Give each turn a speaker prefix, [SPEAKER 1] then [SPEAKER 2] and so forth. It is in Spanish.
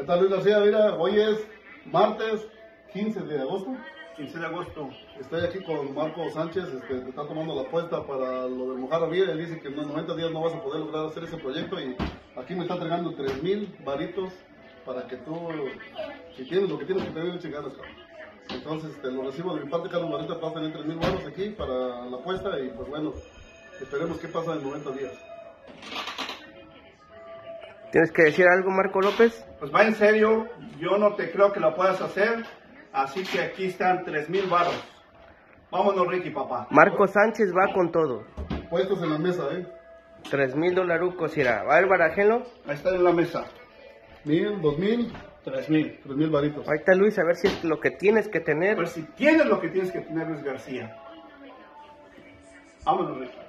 [SPEAKER 1] ¿Qué tal, Luis García? Mira, hoy es martes 15 de agosto.
[SPEAKER 2] 15 de agosto.
[SPEAKER 1] Estoy aquí con Marco Sánchez, te está tomando la apuesta para lo del Mojarra Vida. Él dice que en 90 días no vas a poder lograr hacer ese proyecto y aquí me está entregando 3,000 varitos para que tú, si tienes lo que tienes que tener, le ganas, cabrón. Entonces, lo recibo de mi parte, Carlos Barrita, para tener 3,000 baros aquí para la apuesta y pues bueno, esperemos qué pasa en 90 días.
[SPEAKER 3] ¿Tienes que decir algo, Marco López?
[SPEAKER 2] Pues va en serio, yo no te creo que lo puedas hacer, así que aquí están 3,000 varos. Vámonos, Ricky, papá.
[SPEAKER 3] Marco Sánchez va con todo.
[SPEAKER 1] Puestos en la mesa,
[SPEAKER 3] 3,000 dolarucos irá. A ver, barajelo.
[SPEAKER 2] Ahí está en la mesa.
[SPEAKER 1] 1,000, 2,000,
[SPEAKER 2] 3,000.
[SPEAKER 1] 3,000 varitos.
[SPEAKER 3] Ahí está Luis, a ver si es lo que tienes que tener.
[SPEAKER 2] Pues si tienes lo que tienes que tener, Luis García. Vámonos, Ricky.